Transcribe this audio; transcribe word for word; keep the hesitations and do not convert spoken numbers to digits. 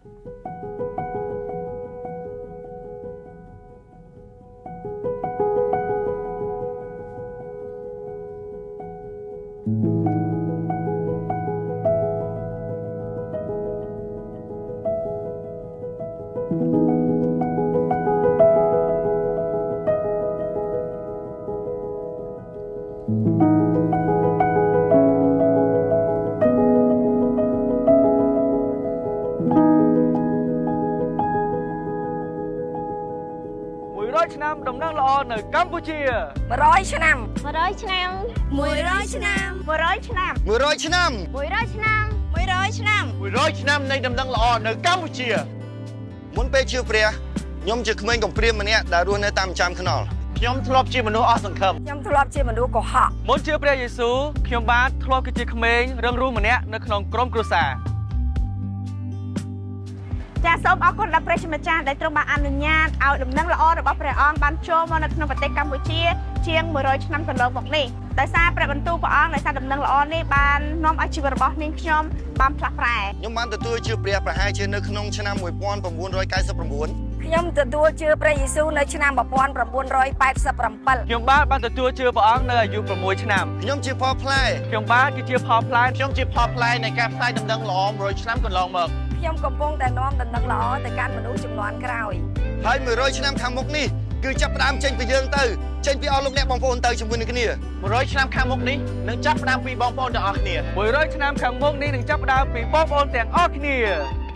ឆ្នាំដំណឹងល្អនៅកម្ពុជា một trămឆ្នាំ một trămឆ្នាំ một trămឆ្នាំ một trămឆ្នាំ một trămឆ្នាំ một trămឆ្នាំ một trămឆ្នាំ một trămឆ្នាំនៃដំណឹងល្អនៅកម្ពុជាមុនពេលជឿព្រះខ្ញុំជាក្មេងកំព្រាមម្នាក់ដែលរស់នៅតាមចាំខ្នល់ខ្ញុំធ្លាប់ជាមនុស្សអស់សង្ឃឹមខ្ញុំធ្លាប់ជាមនុស្សកុហកមុនជឿព្រះយេស៊ូវខ្ញុំបាទធ្លាប់គឺជាក្មេងរឹងរូសម្នាក់នៅក្នុងក្រុមគ្រួសារចាសសូមអរគុណដល់ព្រះជាម្ចាស់ដែលទ្រង់បានអនុញ្ញាតឲ្យដំណឹងល្អរបស់ព្រះអង្គបានចូលមកនៅក្នុងប្រទេសកម្ពុជាជាងmột trămឆ្នាំកន្លងមកនេះដោយសារព្រះបន្ទូលព្រះអង្គដោយសារដំណឹងល្អនេះបាននាំឲ្យជីវិតរបស់នាងខ្ញុំបានផ្លាស់ប្រែខ្ញុំបានទទួលជឿព្រះប្រហែលជានៅក្នុងឆ្នាំmột nghìn chín trăm chín mươi chín ខ្ញុំទទួលជឿព្រះយេស៊ូវនៅឆ្នាំmột nghìn chín trăm tám mươi bảy ខ្ញុំបាទបានទទួលជឿព្រះអង្គនៅអាយុsáuឆ្នាំខ្ញុំជាផលផ្លែខ្ញុំបាទគឺជាផលផ្លែខ្ញុំជាផលផ្លែនៃការផ្សាយដំណឹងល្អmột trămឆ្នាំកន្លងមកខ្ញុំកំពុងតែនាំដំណឹងល្អទៅកាន់មនុស្សជំនាន់ក្រោយហើយmột trămឆ្នាំខាងមុខនេះគឺចាប់ផ្ដើមចេញពីយើងទៅចេញពីអស់លោកអ្នកបងប្អូនទៅជាមួយនឹងគ្នា một trămឆ្នាំខាងមុខនេះនឹងចាប់ផ្ដើមពីបងប្អូនទាំងអស់គ្នាmột trămឆ្នាំខាងមុខនេះនឹងចាប់ផ្ដើមពីបងប្អូនទាំងអស់គ្នា